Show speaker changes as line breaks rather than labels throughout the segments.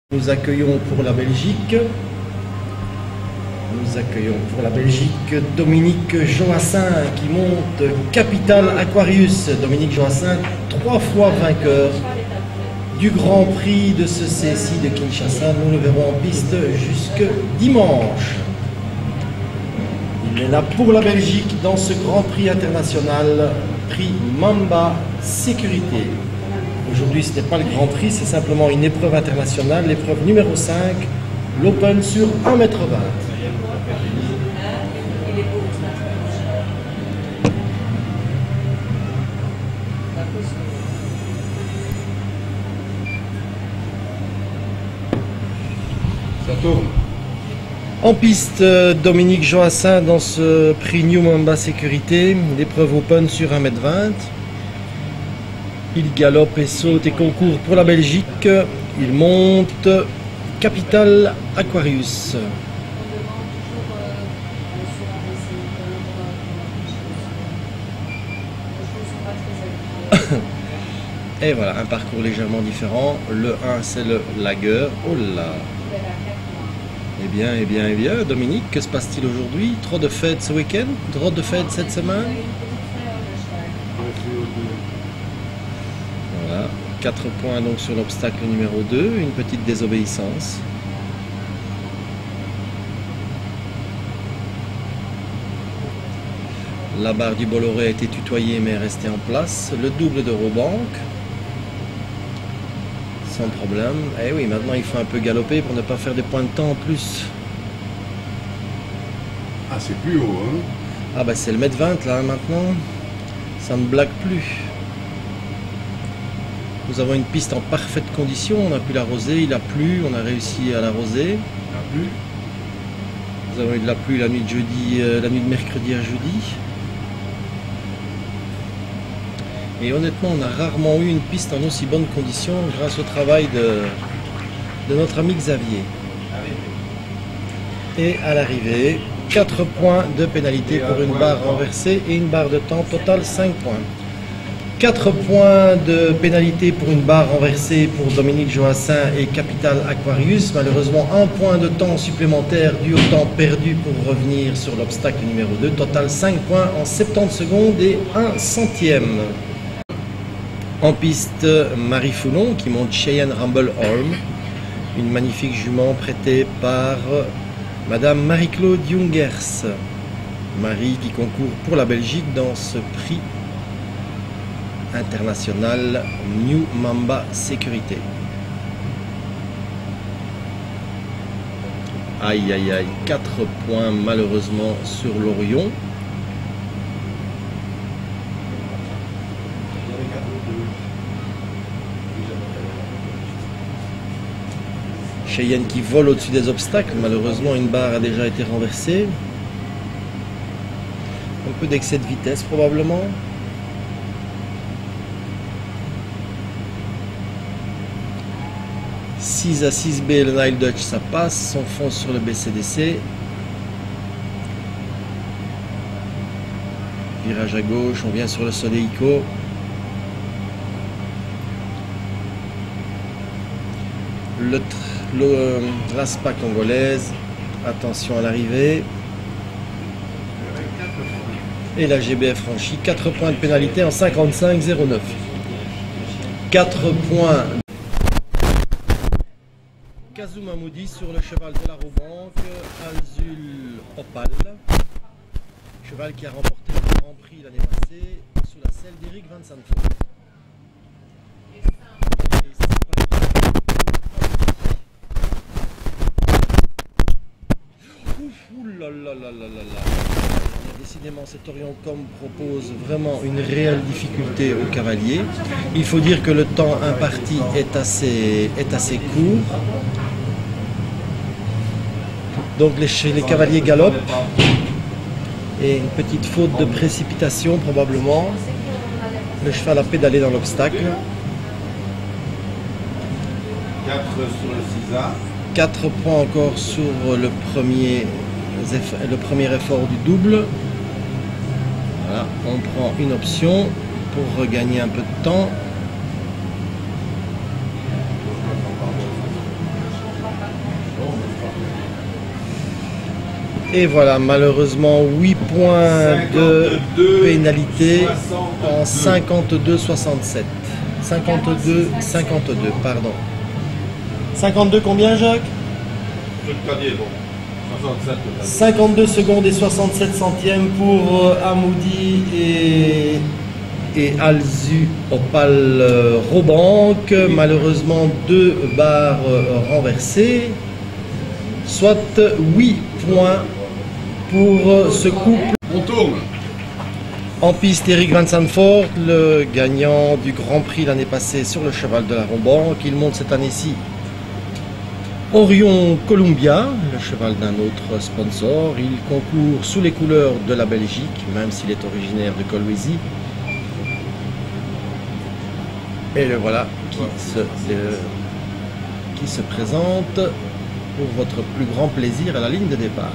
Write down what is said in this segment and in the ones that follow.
Nous accueillons pour la Belgique. Nous accueillons pour la Belgique Dominique Joassin qui monte Capital Aquarius. Dominique Joassin, 3 fois vainqueur du Grand Prix de ce CSI de Kinshasa. Nous le verrons en piste jusque dimanche. Il est là pour la Belgique dans ce Grand Prix international, prix Mamba Sécurité. Aujourd'hui, ce n'est pas le Grand Prix, c'est simplement une épreuve internationale, l'épreuve numéro 5, l'Open sur 1,20 m.
Ça tourne.
En piste, Dominique Joassin dans ce prix New Mamba Sécurité, l'épreuve Open sur 1,20 m. Il galope et saute et concourt pour la Belgique. Il monte Capital Aquarius. Et voilà, un parcours légèrement différent. Le 1, c'est le lager. Oh là! Eh bien, Dominique, que se passe-t-il aujourd'hui? Trop de fêtes ce week-end? Trop de fêtes cette semaine? Voilà, 4 points donc sur l'obstacle numéro 2, une petite désobéissance. La barre du Bolloré a été tutoyée mais est restée en place. Le double de Robank. Sans problème. Eh oui, maintenant il faut un peu galoper pour ne pas faire des points de temps en plus.
Ah, c'est plus haut, hein?
Ah bah c'est le mètre 20 là maintenant. Ça ne blague plus. Nous avons une piste en parfaite condition. On a pu l'arroser, il a plu, on a réussi à l'arroser.
Il a plu.
Nous avons eu de la pluie la nuit de jeudi, la nuit de mercredi à jeudi. Et honnêtement, on a rarement eu une piste en aussi bonne condition grâce au travail de notre ami Xavier. Et à l'arrivée, 4 points de pénalité pour une barre renversée et une barre de temps totale 5 points. 4 points de pénalité pour une barre renversée pour Dominique Joassin et Capital Aquarius. Malheureusement, 1 point de temps supplémentaire dû au temps perdu pour revenir sur l'obstacle numéro 2. Total 5 points en 70 secondes et 1 centième. En piste, Marie Foulon qui monte Cheyenne Rumble Holm. Une magnifique jument prêtée par Madame Marie-Claude Jungers. Marie qui concourt pour la Belgique dans ce prix international New Mamba Sécurité. Aïe aïe aïe, 4 points malheureusement sur l'Orion. Cheyenne qui vole au-dessus des obstacles, malheureusement une barre a déjà été renversée. Un peu d'excès de vitesse probablement. « 6 à 6B, le Nile Dutch, ça passe, on fonce sur le BCDC. Virage à gauche, on vient sur le Soleico. Le Raspa congolaise, attention à l'arrivée. Et la GBF franchie, 4 points de pénalité en 55,09. 4 points. Kazuma Moudi sur le cheval de la Robank, Azul Opal. Cheval qui a remporté le Grand Prix l'année passée sous la selle d'Eric Van Sanford. Décidément, cet Orient-Com propose vraiment une réelle difficulté aux cavaliers. Il faut dire que le temps imparti est assez court. Donc les cavaliers galopent. Et une petite faute de précipitation probablement. Le cheval a pédalé dans l'obstacle.
4 sur le 6A.
4 points encore sur le premier effort du double. Voilà, on prend une option pour regagner un peu de temps. Et voilà, malheureusement 8 points de pénalité en 52-67. 52-52, pardon. 52 combien, Jacques? 52 secondes et 67 centièmes pour Amoudi et Alzu Opal Robank. Malheureusement 2 barres renversées, soit 8 points pour ce couple.
On tourne.
En piste, Eric Van Zandvoort, le gagnant du Grand Prix l'année passée sur le cheval de la Robank. Il monte cette année-ci Orion Columbia, le cheval d'un autre sponsor. Il concourt sous les couleurs de la Belgique, même s'il est originaire de Kolwezi. Et le voilà qui se présente pour votre plus grand plaisir à la ligne de départ.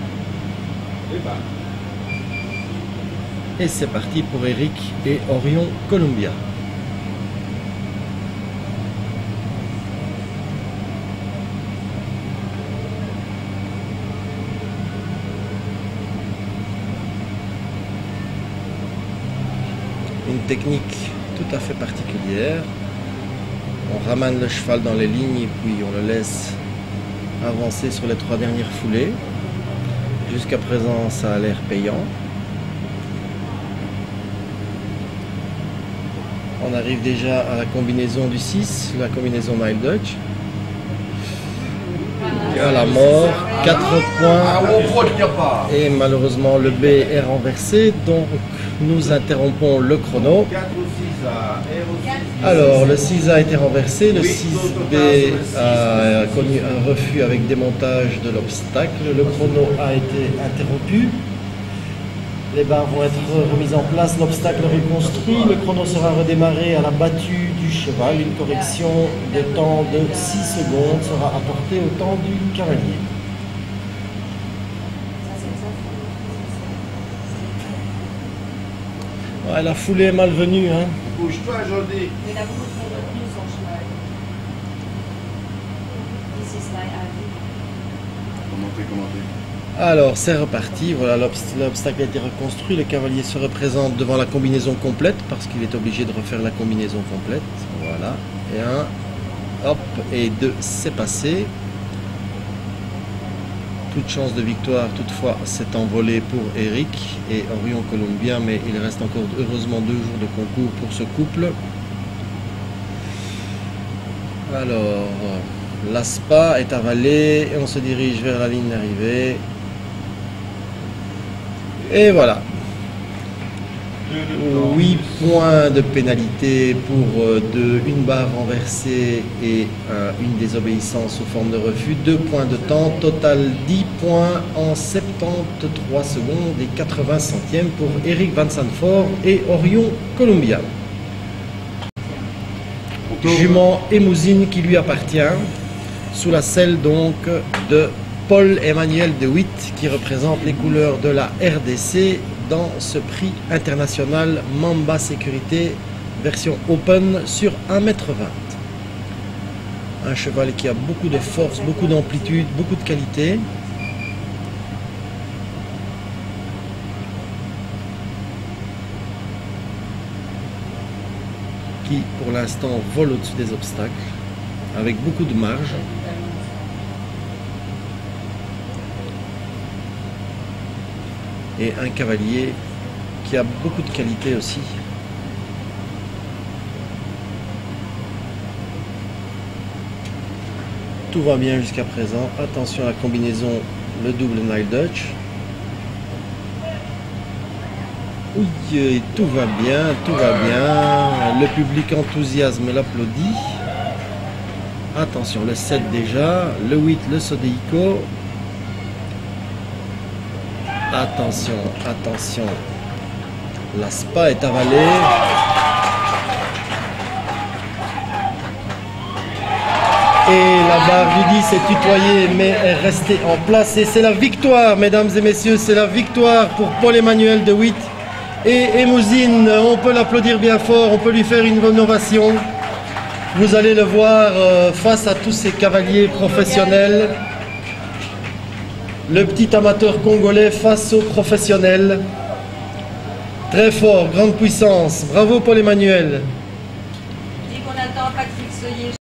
Et c'est parti pour Eric et Orion Columbia. Une technique tout à fait particulière. On ramène le cheval dans les lignes et puis on le laisse avancer sur les 3 dernières foulées. Jusqu'à présent, ça a l'air payant. On arrive déjà à la combinaison du 6, la combinaison Nile Dutch. À la mort, 4 points. Et malheureusement, le B est renversé, donc nous interrompons le chrono. Alors, le 6 a été renversé, le 6B a connu un refus avec démontage de l'obstacle, le chrono a été interrompu. Les barres vont être remises en place, l'obstacle reconstruit, le chrono sera redémarré à la battue du cheval. Une correction de temps de 6 secondes sera apportée au temps du cavalier. Ouais, la foulée est malvenue, hein.
Bouge-toi, Jordi.
Il a beaucoup trop retenu son cheval.
Commentez.
Alors c'est reparti, voilà, l'obstacle a été reconstruit, le cavalier se représente devant la combinaison complète parce qu'il est obligé de refaire la combinaison complète. Voilà, et 1, hop, et 2, c'est passé. Toute chance de victoire toutefois s'est envolée pour Eric et Orion Columbia, mais il reste encore heureusement 2 jours de concours pour ce couple. Alors, l'ASPA est avalée et on se dirige vers la ligne d'arrivée. Et voilà. 8 points de pénalité pour une barre renversée et une désobéissance sous forme de refus. 2 points de temps, total 10 points en 73 secondes et 80 centièmes pour Eric Van Zandvoort et Orion Columbia. Jument Emousine qui lui appartient, sous la selle donc de Paul-Emmanuel de Witt qui représente les couleurs de la RDC dans ce prix international Mamba Sécurité version Open sur 1,20 m. Un cheval qui a beaucoup de force, beaucoup d'amplitude, beaucoup de qualité. Qui pour l'instant vole au-dessus des obstacles avec beaucoup de marge. Et un cavalier qui a beaucoup de qualité aussi. Tout va bien jusqu'à présent. Attention à la combinaison, le double Nile Dutch. Oui, tout va bien, tout va bien. Le public enthousiasme l'applaudit. Attention, le 7 déjà, le 8, le Sodeico. Attention, attention. L'ASPA est avalée. Et la barre du 10 est tutoyée mais est restée en place. Et c'est la victoire, mesdames et messieurs, c'est la victoire pour Paul-Emmanuel de Witt. Et Emousine, on peut l'applaudir bien fort, on peut lui faire une ovation. Vous allez le voir face à tous ces cavaliers professionnels. Le petit amateur congolais face au professionnel. Très fort, grande puissance. Bravo Paul-Emmanuel.
Dit qu'on attend Patrick Soyer.